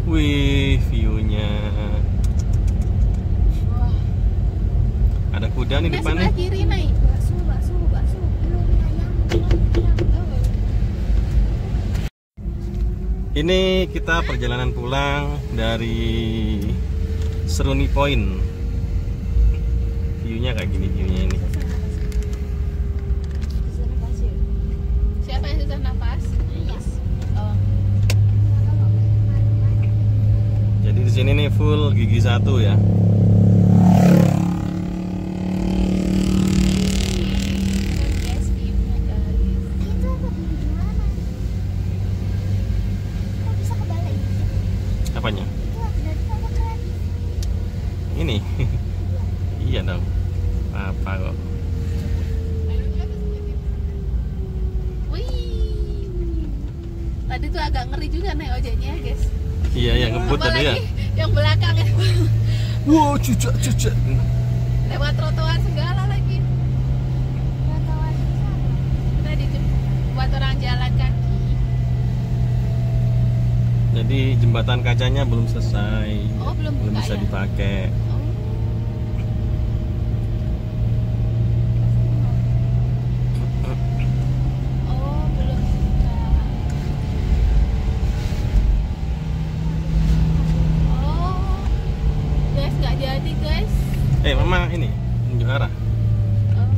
Wih, view-nya. Wah. Ada kuda nih depannya. Sebelah kiri nih. Bakso. Ini kita perjalanan pulang dari Seruni Point. View-nya kayak gini view-nya ini. Siapa yang susah nafas? Yes. Oh. Jadi di sini nih full gigi satu ya. Apanya? Ini. Iya dong. Apa kok? Wih. Tadi tuh agak ngeri juga nih ojeknya, guys. Iya ya ngebut tadi ya. Yang belakang ya. Wow, cucak. Lewat trotoar segala lagi. Tadi tuh buat orang jalan kaki. Jadi jembatan kacanya belum selesai. Oh, belum bisa ya? dipakai. Oh, belum buka. Oh, guys, nggak jadi guys. Mama ini tunjuk arah. Oh.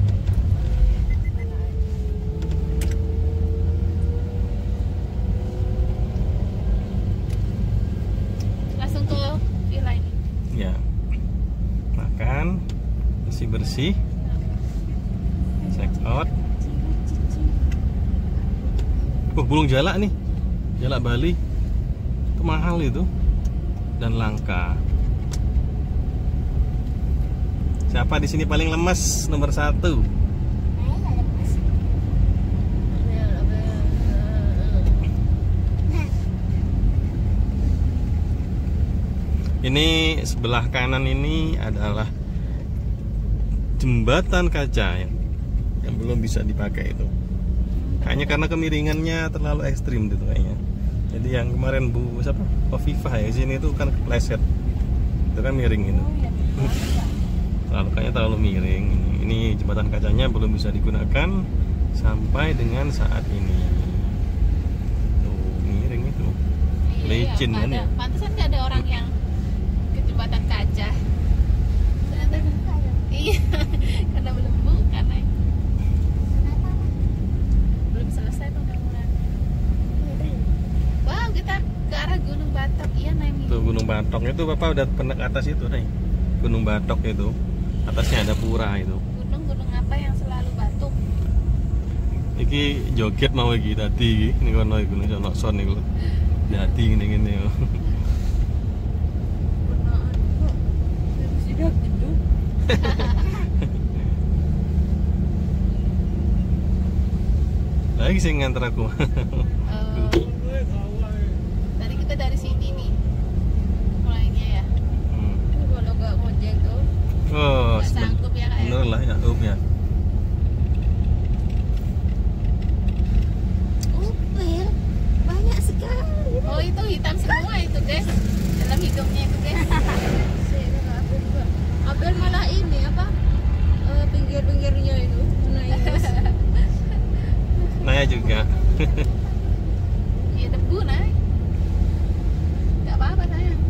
Langsung ke villa ini. Ya. Makan, bersih-bersih. Check out. Burung jalak nih. Jalak Bali. Itu mahal itu. Dan langka. Siapa di sini paling lemas? Nomor 1. Ini sebelah kanan ini adalah jembatan kaca yang belum bisa dipakai itu. Kayaknya karena kemiringannya terlalu ekstrim gitu kayaknya. Jadi yang kemarin Bu siapa? Kofifah ya sini itu kan kepleset. Itu kan miring itu. Kayaknya terlalu miring. Ini jembatan kacanya belum bisa digunakan sampai dengan saat ini. Tuh miring itu. Licin kan ya. Pantesan nggak ada orang yang ke jembatan kaca. Iya, karena belum buka nih. Belum selesai pembangunan. Wow, kita ke arah Gunung Batok. Iya, Naimi. Tuh Gunung Batok itu Bapak udah pernah ke atas itu nih. Gunung Batok itu. Atasnya ada pura itu. Gunung apa yang selalu batuk? Iki joget mau iki tadi ini kono gunung sono son niku. Dadi ngene-ngene. Sudah gendut. Lagi sing nganter aku. Tadi kita dari sini nih. Mulainya ya. Kalau nggak ngojek tuh. Oh, Nggak sanggup ya kayak. bener lah ya, ya. Upil banyak sekali. Oh, itu hitam semua itu guys. Dalam hidungnya itu guys. Abel malah ini apa? Pinggir-pinggirnya itu menangis. Naya juga. Iya debu naik. Nggak apa-apa sayang.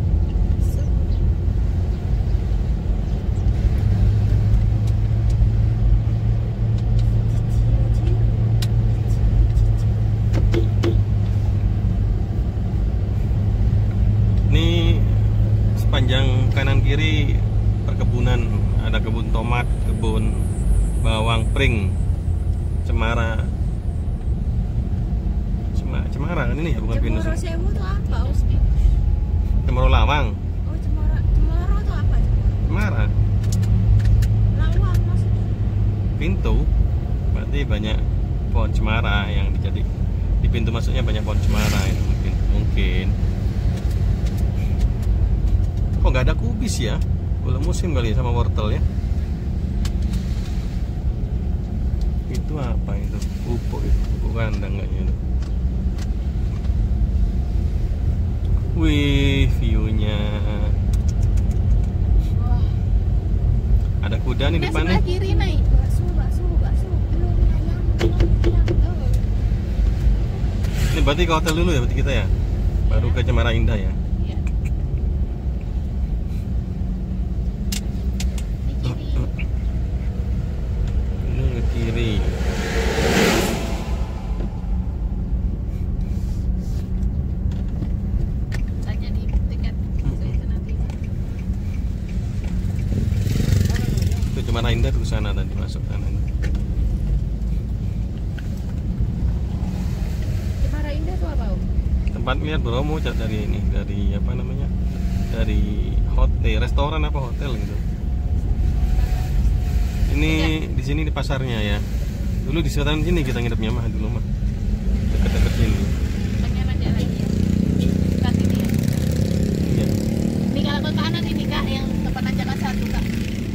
Ini sepanjang kanan kiri perkebunan, ada kebun tomat, kebun bawang pring, cemara. Cemara kan ini ya, bukan pinus. Cemoro Sewu itu apa, Usti? Cemara lawang. Oh, Cemoro itu apa? Cemara. Lawang maksudnya. Pintu. Berarti banyak pohon cemara yang dijadi di pintu masuknya banyak pohon cemara itu mungkin. Kok nggak ada kubis ya? Belum musim kali ya sama wortel ya. Itu apa itu? Pupuk itu, pupuk kandang kayaknya itu. Wih, Udah nih Yang depannya. sebelah kiri naik. Bakso, bakso, bakso. Belum ayam. Ini berarti ke hotel dulu ya berarti kita ya. Baru ke Cemara Indah ya. Iya. Di kiri. Ini ke kiri. Tanya di tiket. Saya ke nanti. Itu Cemara Indah tuh sana tadi masuk sana. Cemara Indah tuh apa? Om? Tempat lihat Bromo dari ini, dari apa namanya? Dari hotel, restoran apa hotel gitu. Ini di sini di pasarnya ya. Dulu di selatan sini kita nginepnya mah dulu mah. Dekat-dekat sini. Tanya aja lagi ya. Dekat ini ya. Iya. Ini kalau ke kanan ini Kak yang tempat nanjakan 1 Kak.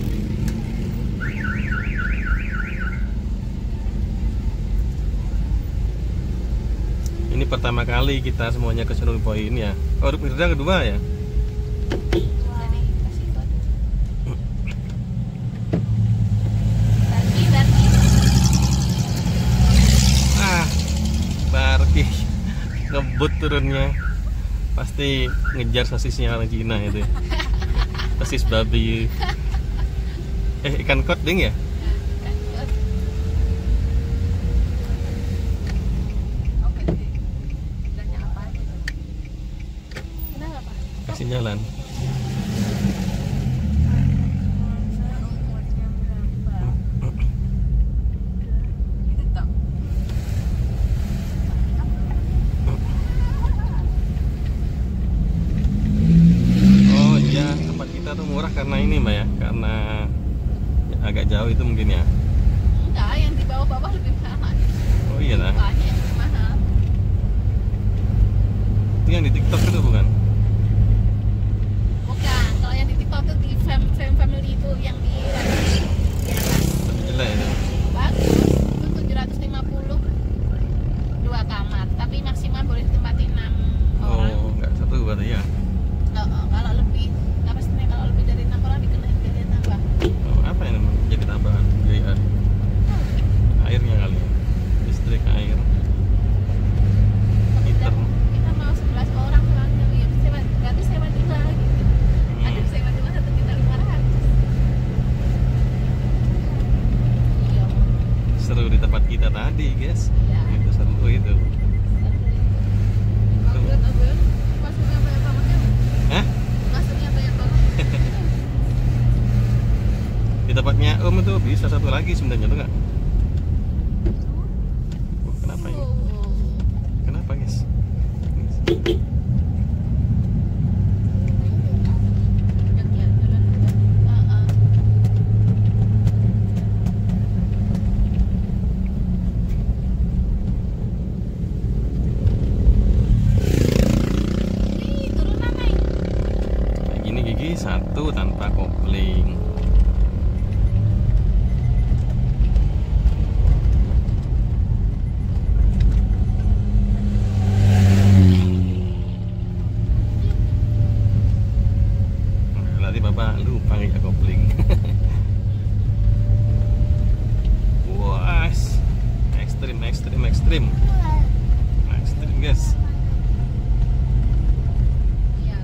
Ini pertama kali kita semuanya ke Senul Point ya. Oh, udah kedua ya? Jadi kasih kode. Darki. Ah, Barki ngebut turunnya. Pasti ngejar sosisnya orang Cina itu. Sosis babi. Ikan kod ding ya? Kenapa? Kasih jalan. Oh iya, tempat kita tuh murah karena ini Mbak ya, karena agak jauh itu mungkin ya. Enggak, yang di bawah-bawah lebih mahal. Oh iya lah. Banyak yang lebih mahal. Itu yang di TikTok itu bukan? Bukan, kalau yang di TikTok tuh di family itu yang di atas. Tapi jelek itu. Bagus, itu 750 2 kamar, tapi maksimal boleh ditempatin 6 orang. Oh, enggak satu berarti ya. Kalau lebih, apa sih kalau lebih dari 6 orang dikenain biaya tambah. Oh, apa yang namanya? Jadi tambahan biaya airnya kali ya. Listrik, air. Heater. Kita mau 11 orang soalnya, ya sewa, berarti sewa 2 gitu. Ada sewa 2 1.500.000. Iya. Seru di tempat kita tadi, guys. Iya. Itu seru itu. Upgrade, upgrade. Maksudnya banyak banget ya? Hah? Maksudnya banyak banget. Di tempatnya Om itu bisa satu lagi sebenarnya tuh nggak? Oh, kenapa ini? Kenapa guys? Nih, turunan naik. Kayak gini gigi satu tanpa kopling. Berarti bapak lupa ya kopling. Wah, ekstrim guys. Iya,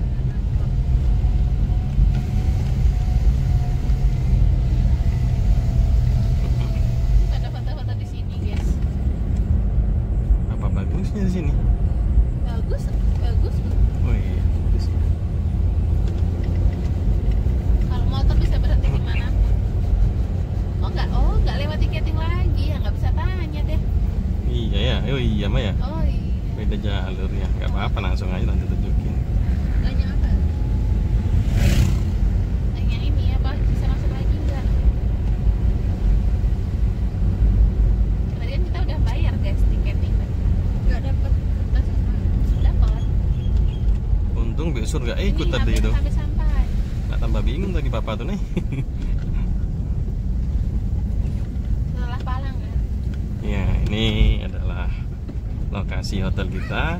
Ada foto-foto di sini, guys. Apa bagusnya di sini? Bagus, bagus. Oh iya, bagus. Kalau motor bisa berhenti di mana? Oh nggak lewat tiketing lagi ya, nggak bisa tanya deh. Iya ya, oh iya mah ya. Oh iya. Beda jalur ya, nggak apa-apa langsung aja nanti tunjukin. tanya apa? Tanya ini apa bisa masuk lagi nggak? Tadi kan kita udah bayar guys tiketing. Nggak dapet kertas apa? Dapat. Untung besok nggak ikut Ini tadi itu. sampai. Nggak tambah bingung tadi papa tuh nih. Salah Palang kan? Ya, ini adalah lokasi hotel kita.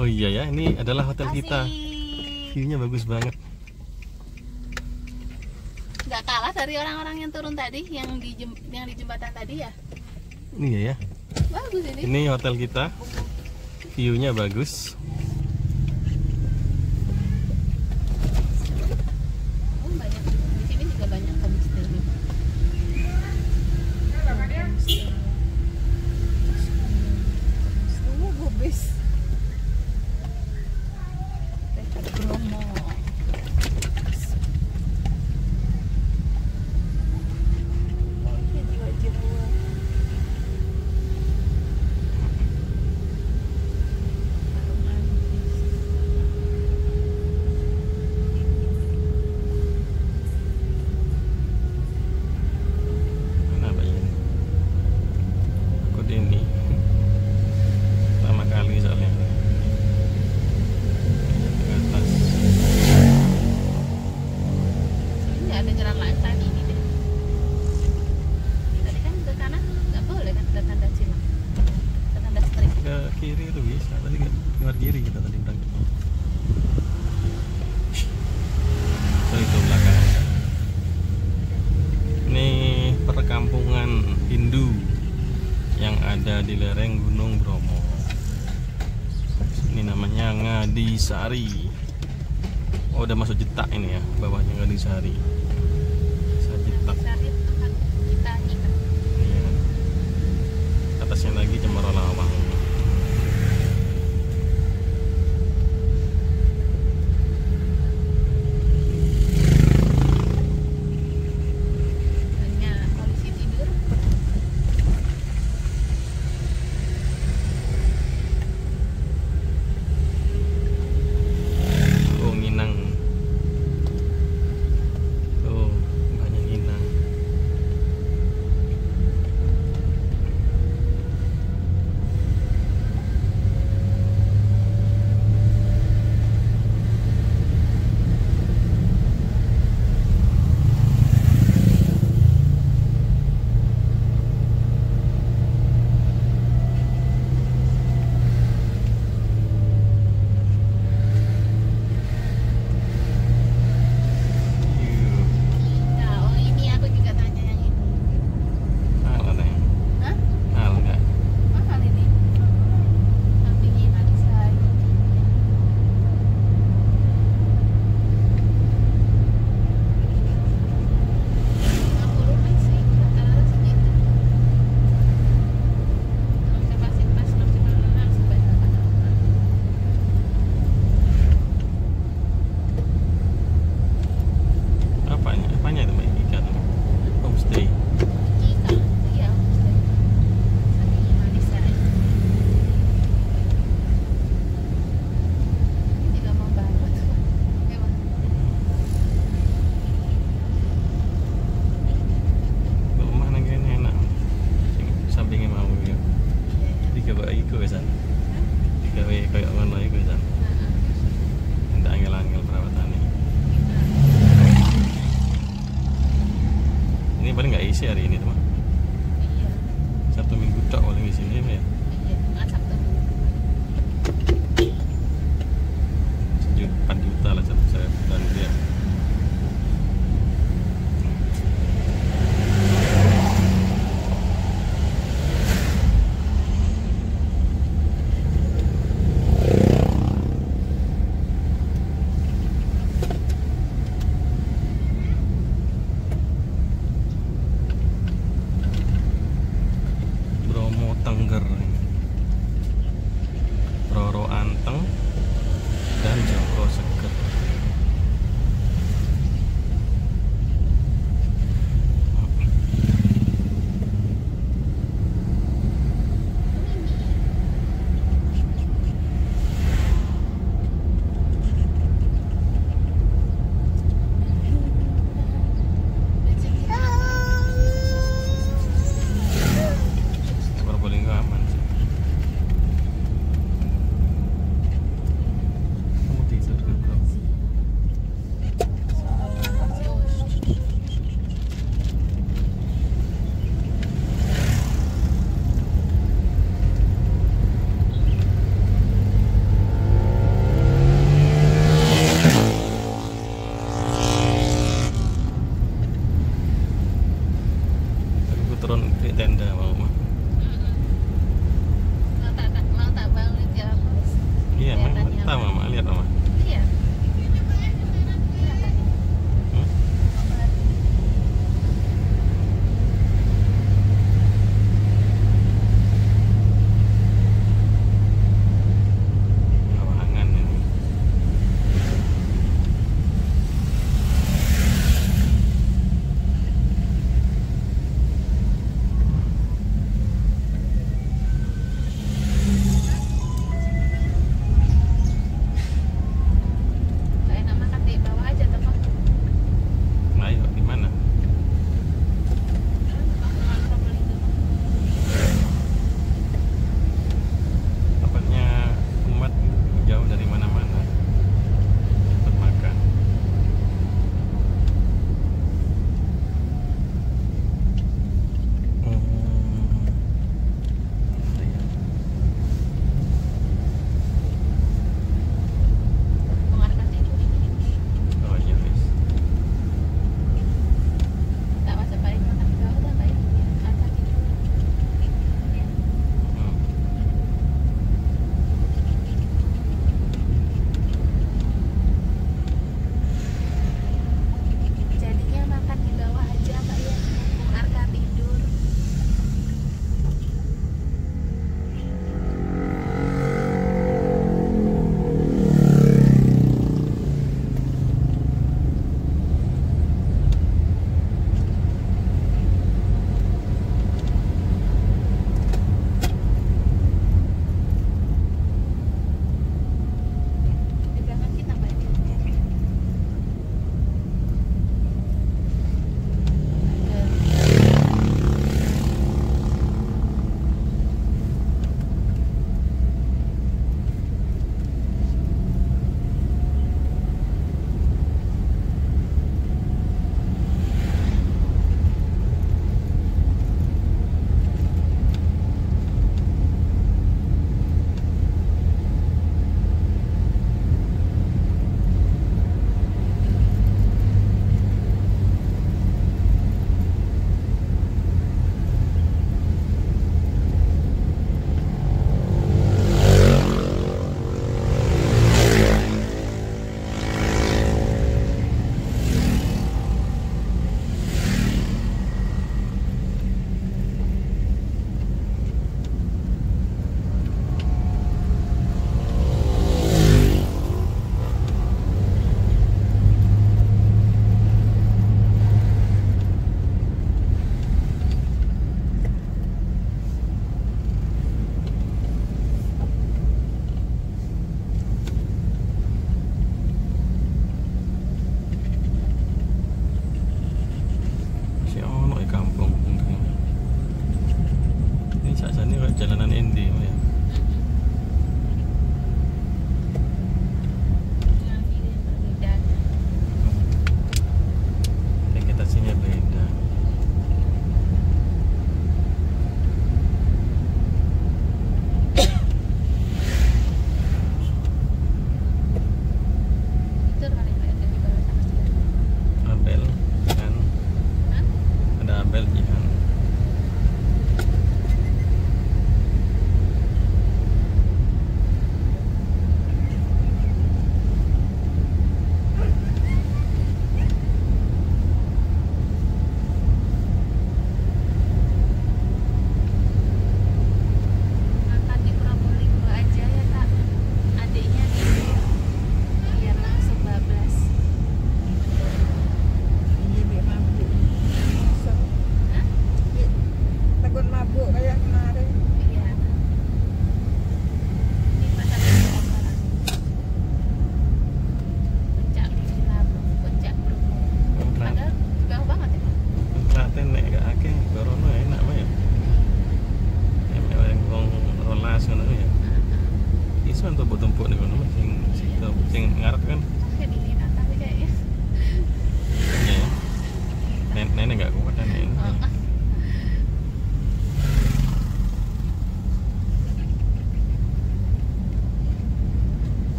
Oh iya ya, ini adalah hotel kita. Asik. View-nya bagus banget. Nggak kalah dari orang-orang yang turun tadi, yang di jembatan tadi ya. Iya ya. Bagus ini. Ini hotel kita. View-nya bagus. Oh, banyak. Di sini juga banyak homestay. Bubis. Dekat Bromo. Oh, ini jiwa-jiwa. Mana Pak ini? Aku ini pertama kali soalnya. Ke atas. Sini nggak ada jalan lain selain ini deh. Tadi kan ke kanan nggak boleh kan, ada tanda silang, ada tanda strik. Ke kiri itu bisa, tadi keluar kiri kita tadi berangkat. So itu belakang. Ini perkampungan Hindu yang ada di lereng Gunung Bromo. Ini namanya Ngadisari. Oh, udah masuk Jetak ini ya, bawahnya Ngadisari. Desa Jetak. Cari tempat kita nyikat. Iya. Atasnya lagi Cemoro Lawang. Hanya polisi tidur. Oh, Minang. Oh, banyak Minang.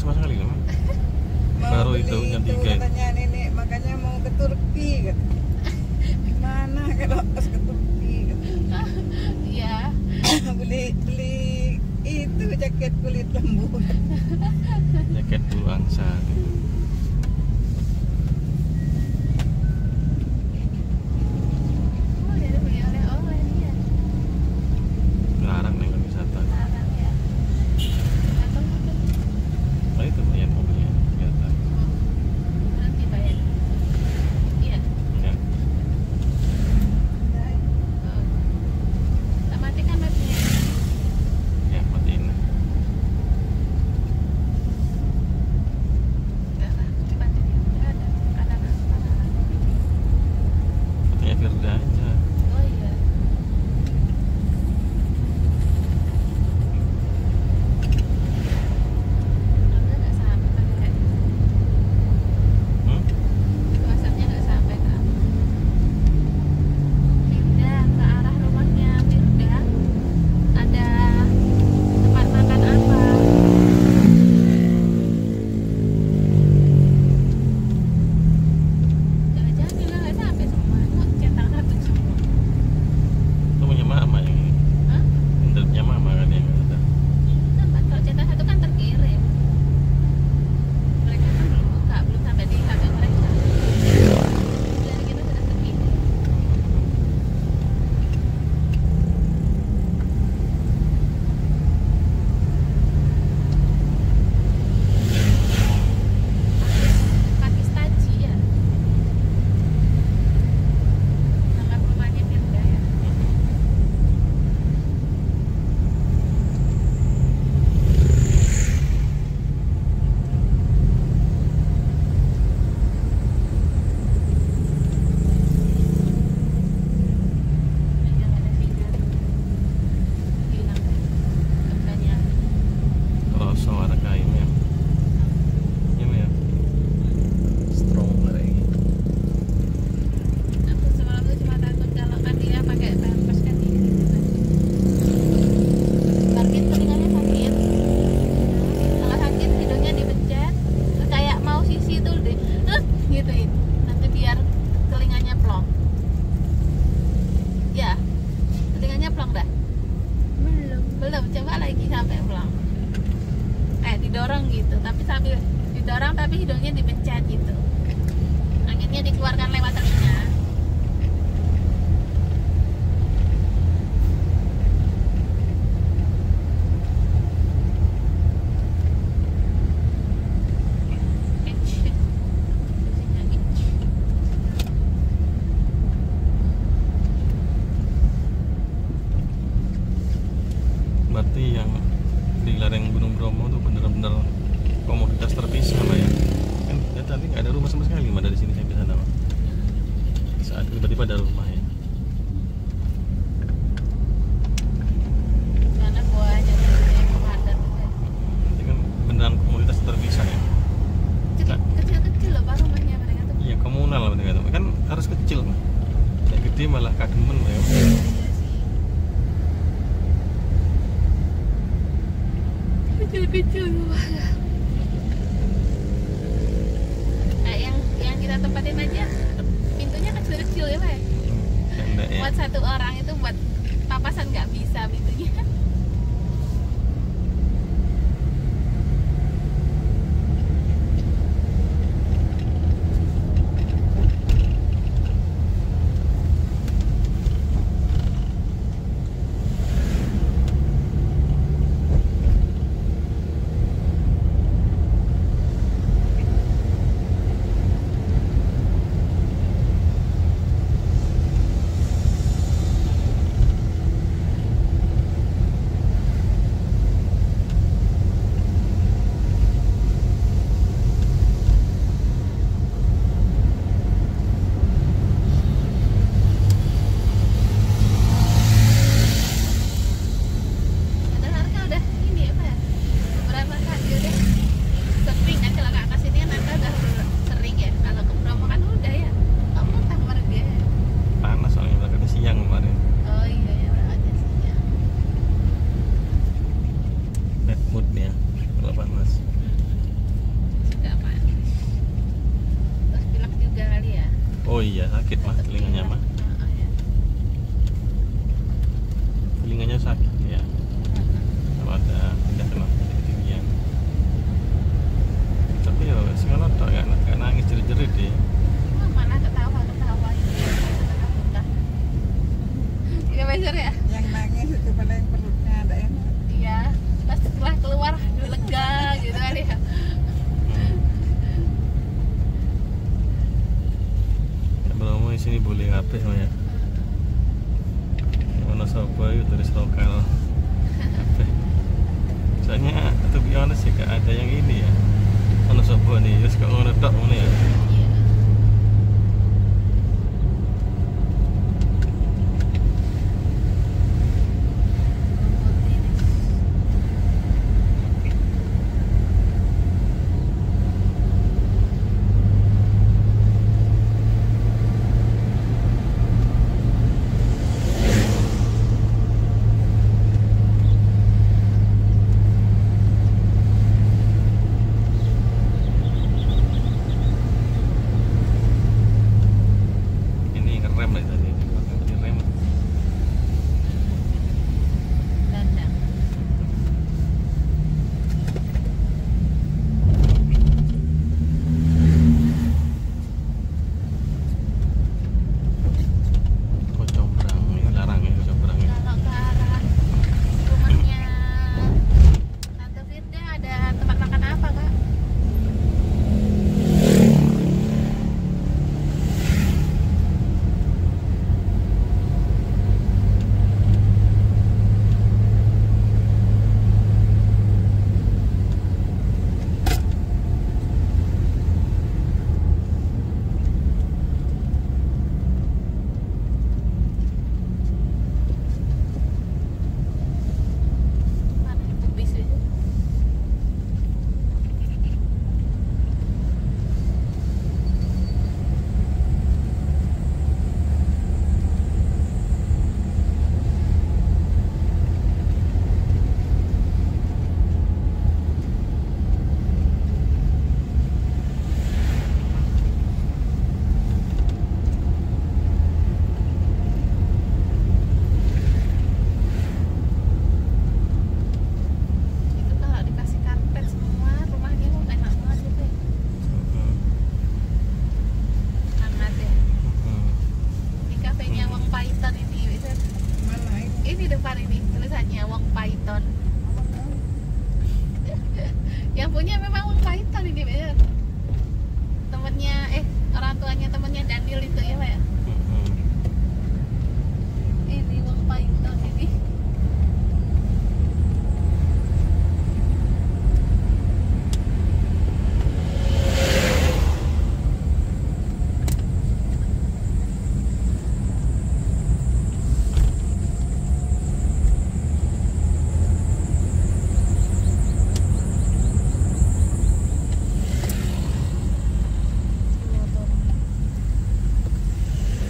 sama sekali kan? Baru beli itu jam 3 itu. katanya nenek, makanya mau ke Turki kan. Gimana kalau pas ke Turki kan. Iya. beli itu jaket kulit lembu. Jaket bulu angsa gitu. Oh, dia beli oleh-oleh dia. Larang nih wisata. Larang ya. Datang mungkin. Nah itu lihat mobilnya kelihatan. Nanti bayar. Iya. Ya. Oh. Tak matikan mapnya. Ya matiin. Enggak lah, cepat ini. Enggak ada. Ada apa? Fotonya Firda aja. Oh iya. Anda nggak sampai kan? Hmm? WhatsAppnya nggak sampai kak. Firda ke arah rumahnya Firda ada tempat makan apa? Jangan-jangan juga nggak sampai semua. Kok centang satu semua? Itu punya mama yang ini. Hah? Internetnya mama kan yang ada. Tempat kalau centang satu kan terkirim. Mereka kan belum buka, belum sampai di HP mereka. Dari kita sudah terkirim. Pakistanci ya. Nama rumahnya Firda ya. Yang ada sinyal. Hilang deh. Kebanyakan. Rosso ada kain ya. Ini ya. Strong lagi. Aku semalam tuh cuma takut kalau kan dia pakai pampers kan dia gitu kan. Barbit telinganya sakit. Kalau sakit hidungnya dipencet, terus kayak mau sisi tuh deh, gituin. Nanti biar telinganya plong. Ya, telinganya plong dah. Belum, coba lagi sampai plong. Didorong gitu, tapi sambil didorong tapi hidungnya dipencet gitu. Anginnya dikeluarkan lewat telinga. Itch. Fungsinya itch. Berarti yang di lereng Gunung Bromo tuh bener-bener komoditas terpisah lah ya. Kan ya, tadi nggak ada rumah sama sekali mah dari sini sampai sana mah. Saat tiba-tiba ada rumah ya. Karena banyak yang padat. Ini kan beneran komoditas terpisah ya. Kecil-kecil loh pak rumahnya mereka tuh. Iya komunal lah mereka tuh. Kan harus kecil mah. Yang gede malah kademen ya. Iya sih. Kecil-kecil rumahnya. Nah, yang kita tempatin aja pintunya kecil-kecil ya pak ya? Pendek ya. Buat satu orang itu buat papasan nggak bisa pintunya. Iya sakit mah Tetep telinganya iya. mah. Ya. Telinganya sakit ya. Kalau ada pindah kena ketinggian. Tapi ya sekarang tak gak nangis jerit-jerit deh. Malah ketawa ini setengah-setengah. Iya bener ya. Yang nangis itu paling perutnya ada enak. Iya. Pas setelah keluar lega gitu kan ya. Bromo di sini boleh kabeh ya. Wonosobo itu turis lokal. Kabeh. Soalnya to be honest ya gak ada yang ini ya. Wonosobo nih, wis kok ngono tok ngono ya. Iya. Ini ngerem lagi tadi. Pakai rem. Dandang. Kocombrang ini larang ya kocombrang ya. Kalau ke arah rumahnya Tante Firda ada tempat makan apa kak? Mana itu bis itu? Itu kalau dikasih karpet semua rumahnya kok enak banget gitu ya. Hangat ya. Di kafenya Wong Python ini bisa. Mana itu? Ini depan ini tulisannya Wong Python. Yang punya memang Wong Python ini bener. Temennya orang tuanya temennya Daniel itu ya Pak ya. Ini Wong Python ini. Motor.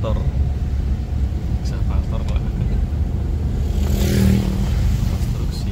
eksavator lah, konstruksi.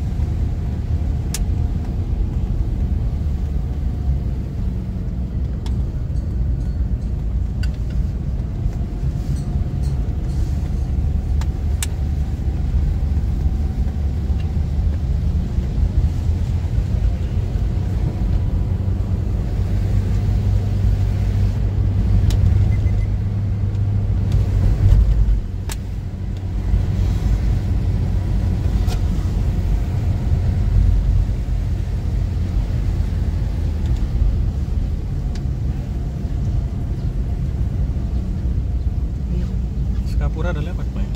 Singapura ada lewat Pak ya?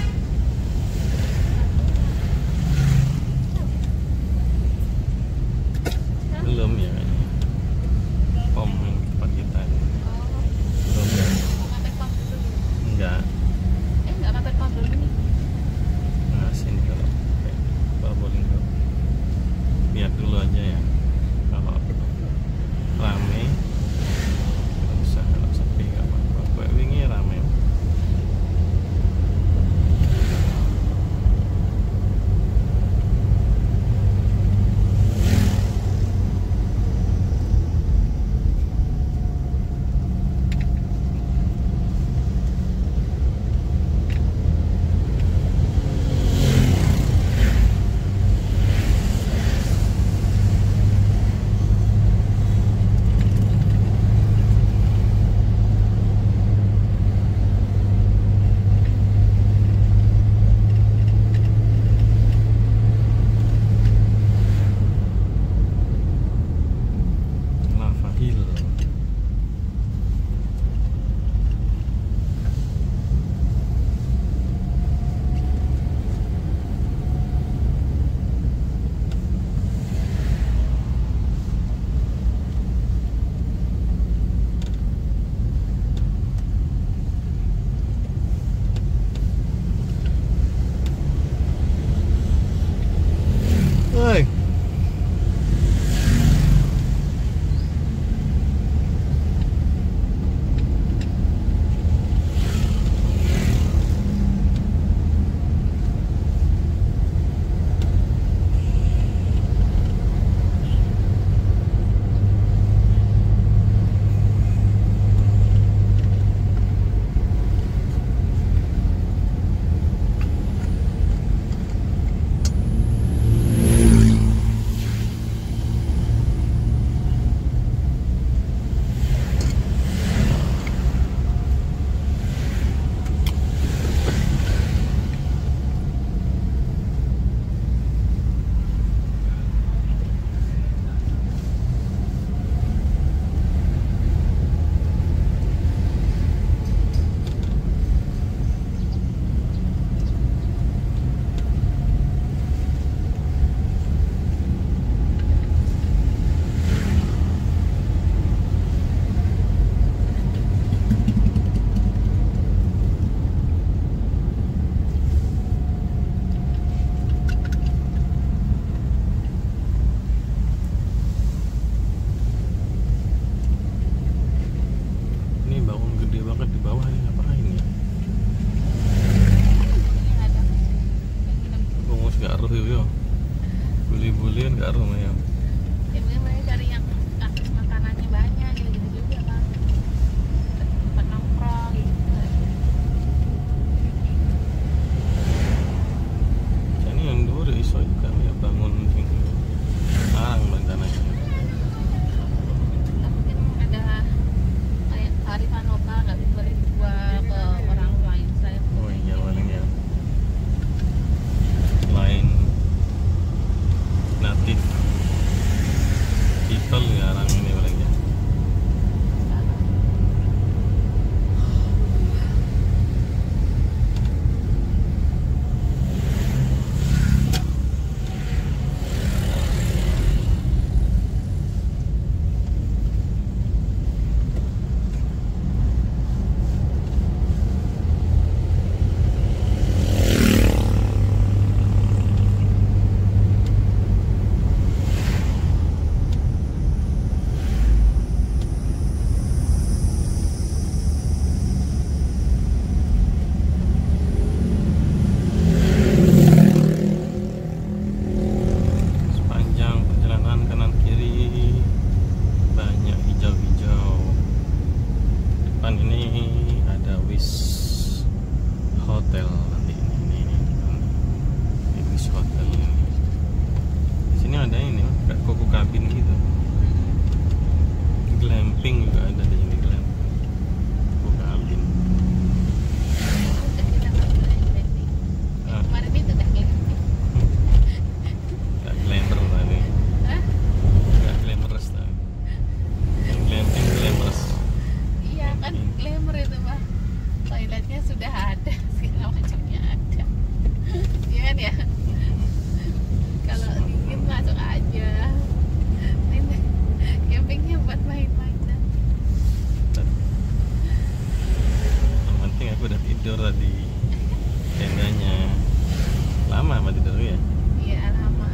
Belum ya kayaknya. Pom yang di tempat kita belum ya? Mau mampir pom dulu. Enggak. Nggak mampir pom dulu nih. Nah sini kalau kayak Probolinggo lihat dulu aja ya, kalau rame nggak usah, kalau sepi nggak apa-apa. Kayak wingi rame. airnya sudah ada, segala macamnya ada. Iya kan ya? Kalau dingin masuk aja. Ini campingnya buat main-main. Yang penting aku udah tidur tadi tendanya. Lama sama tidur ya? Iya lama.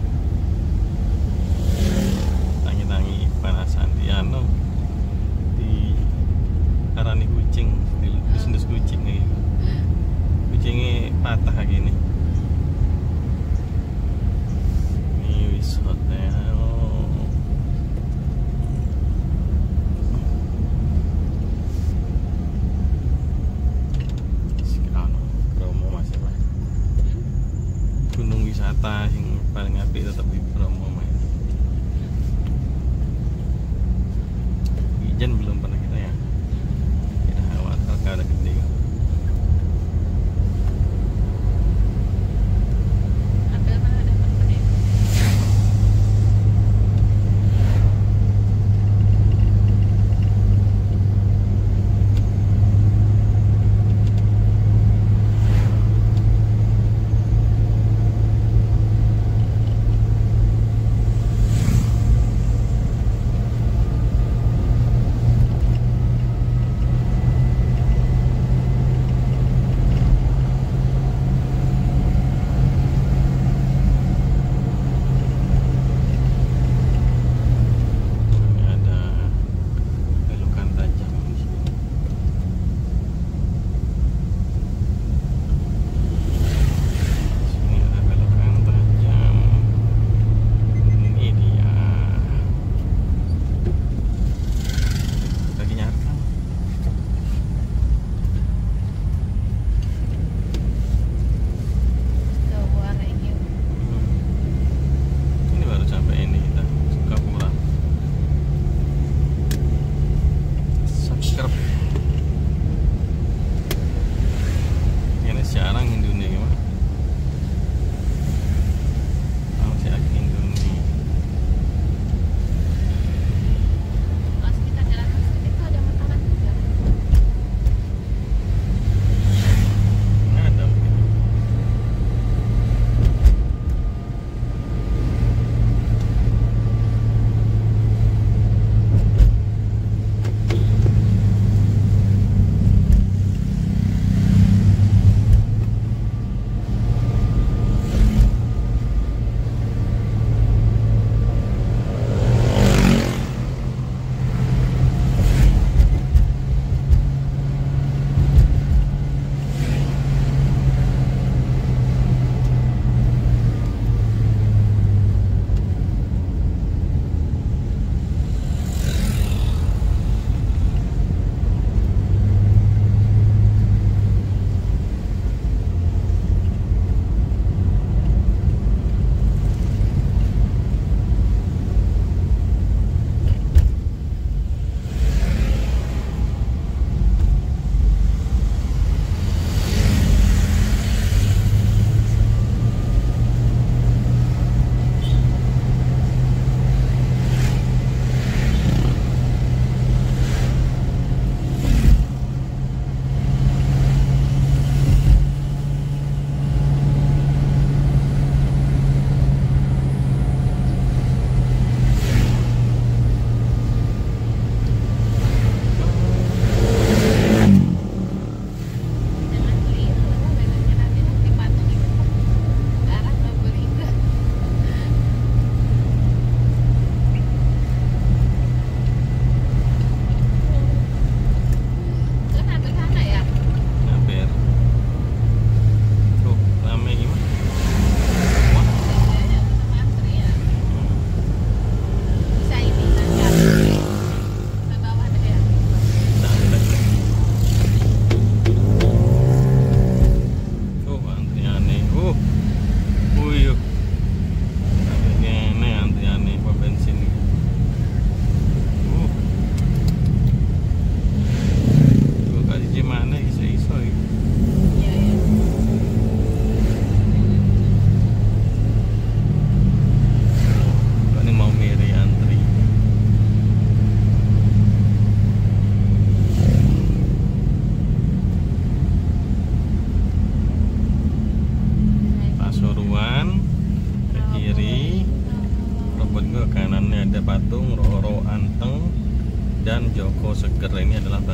Tangi-tangi panasan di di karani kucing, di sendus kucing kayak gitu. Kucingnya patah kayak gini. Ini wis hotel. Sekarang Bromo masih Pak. Gunung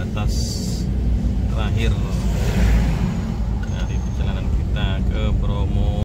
batas terakhir dari perjalanan kita ke Bromo.